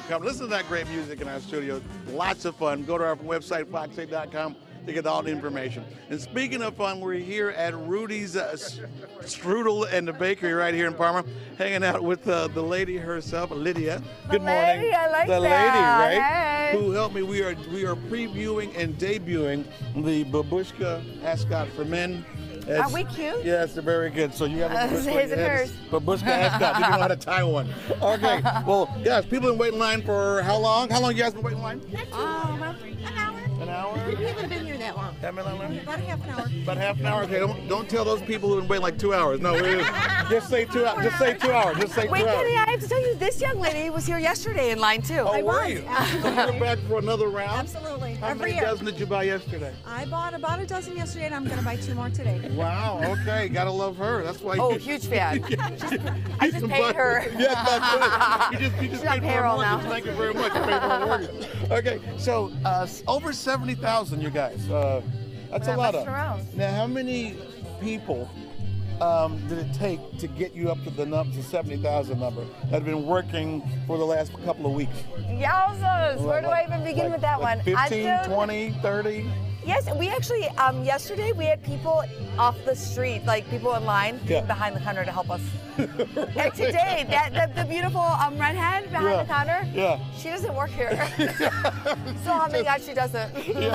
come listen to that great music in our studio. Lots of fun. Go to our website, fox8.com, to get all the information. And speaking of fun, we're here at Rudy's Strudel and the Bakery right here in Parma, hanging out with the lady herself, Lydia. Good morning. Lady, I like the that. lady, right? Hey. Who helped me. We are previewing and debuting the Babushka ascot for men. Are we cute? Yes, they're very good. So you have a His and hers. Babushka ascot. You know how to tie one. Okay. Well, yes, people have been waiting in line for how long? How long you guys been waiting in line? About an hour. An hour? We haven't been here that long. Haven't been that long? About half an hour. About half an hour. Okay, don't tell those people who've been waiting like 2 hours. No, just say 2 hours. Just say 2 hours. Just say 2 Wait, hours. Kenny, I have to tell you, this young lady was here yesterday in line too. Oh, were was. you? So you're back for another round? Absolutely. How Every many year. dozen did you buy yesterday? I bought about a dozen yesterday, and I'm going to buy 2 more today. Wow. Okay, gotta love her. That's why. Oh, you, huge fan. I just paid her. Yes, that's right. You just She's on paid for her payroll now. mortgage. Thank you very much. You paid for her mortgage. Okay, so over 70,000, you guys. That's We're a not lot messing of. around. Now, how many people did it take to get you up to the 70,000 number that have been working for the last couple of weeks? Yowzers, where do I even begin with that one? 15, 20, 30? Yes, we actually, yesterday we had people off the street, like people in line behind the counter to help us. And today, the beautiful redhead behind the counter, she doesn't work here. So oh my God, she doesn't.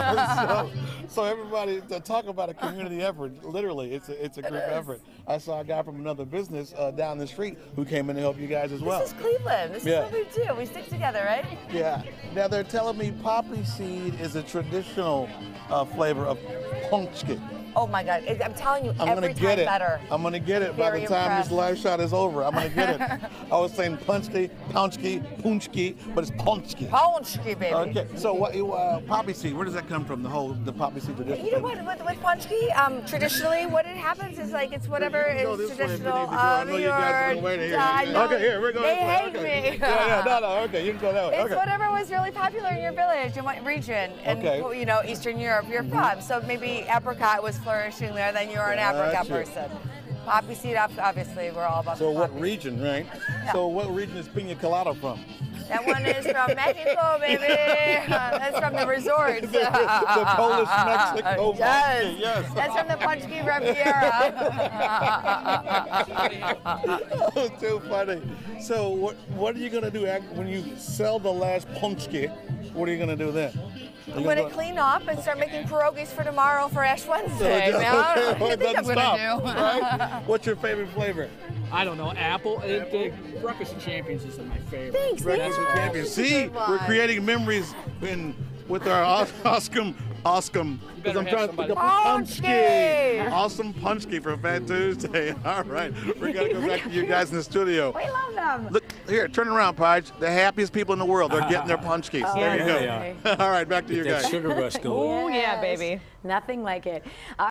So everybody, to talk about a community effort, literally, it's a group effort. I saw a guy from another business down the street who came in to help you guys as well. This is Cleveland. This is what we do. We stick together, right? Yeah. Now they're telling me poppy seed is a traditional flavor of punchki. Oh my God, I'm telling you, every time better. I'm gonna get it by Very the time impressed. this live shot is over. I'm gonna get it. I was saying punchki, punchki, but it's punchki. Punchki, baby. Okay, so what? Poppy seed. Where does that come from? The poppy seed tradition. You know what? With punchki, traditionally, what it happens is like it's whatever is traditional. I know you guys have been waiting here. Okay, here we go. They hate okay. me. No. Okay, you can go that way. It's whatever was really popular in your village and what region, and you know, Eastern Europe you're from. So maybe apricot was flourishing there, then you're an apricot person. Poppy seed, obviously, we're all about. So the what poppy. region, right? Yeah. So what region is Pina Colada from? That one is from Mexico, baby. That's from the resorts. the Polish Mexico. Yes. Yes. That's from the Punchki Riviera. Oh, too funny. So what are you gonna do when you sell the last punchki? What are you gonna do then? I'm going to clean up and start making pierogies for tomorrow for Ash Wednesday. I think I'm going to do. Right? What's your favorite flavor? I don't know, apple. Breakfast and Champions is my favorite. Thanks, Breakfast with Champions. See, we're creating memories with our awesome. Because I'm trying to think of punchki. Awesome punchki for Fat Tuesday. All right, we're gonna go back to you guys in the studio. We love them. Look here, turn around, Podge. The happiest people in the world. They're getting their punchkis. There you go. All right, back to you guys. Sugar rush going. Oh, yeah, baby. Nothing like it.